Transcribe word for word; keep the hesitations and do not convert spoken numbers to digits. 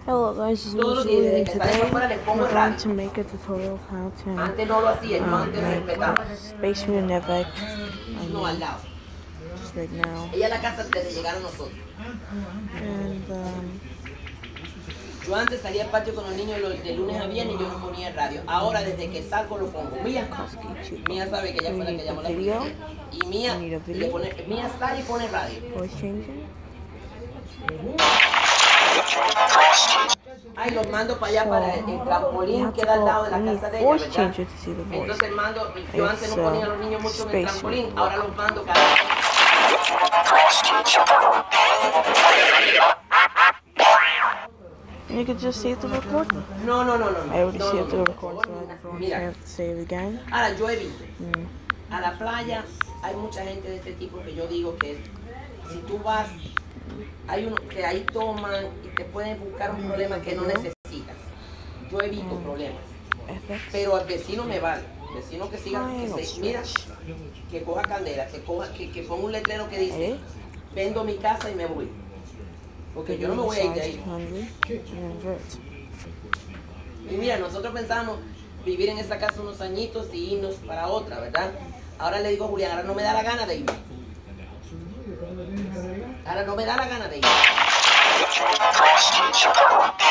Hello guys, this is Todos los días, Julie, desde and que salgo today afuera le pongo we're el going radio. to make a tutorial of how to Antes no lo hacía, yo um, antes lo make respetaba. Space Nevac No, al lado. just right now. Ella a la casa antes de llegar a nosotros. And um, Yo antes salía al patio con los niños de de lunes a viernes y yo no ponía el radio. Ahora desde que salgo lo pongo. Mía, Mía sabe que ella fue la que llamó la policía. Y Mía, le pone, Mía sale y pone radio. voice changer. Ay, los mando para allá, So, para el, el trampolín you have que to da al go- lado de la you need casa de ella, voice ¿verdad? changer to see the voice. Entonces mando, yo antes It's, no ponía a uh, los niños mucho en el space trampolín, room. ahora los mando cada You could just save the recording. No, no, no, no. no. I already no, saved no, the no, recording, por so favor, I don't mira, have to save it again. ahora yo evito. Mm. A la playa hay mucha gente de este tipo que yo digo que si tú vas, hay uno que ahí toman y te pueden buscar un problema que no necesitas. Yo evito problemas. Pero al vecino me vale. Vecino que siga, que se, mira, que coja candela, que coja, que, que ponga un letrero que dice, vendo mi casa y me voy. Porque yo no me voy a ir de ahí. Y mira, nosotros pensamos vivir en esta casa unos añitos y irnos para otra, ¿verdad? Ahora le digo a Julián, ahora no me da la gana de irme. Ahora no me da la gana de irme.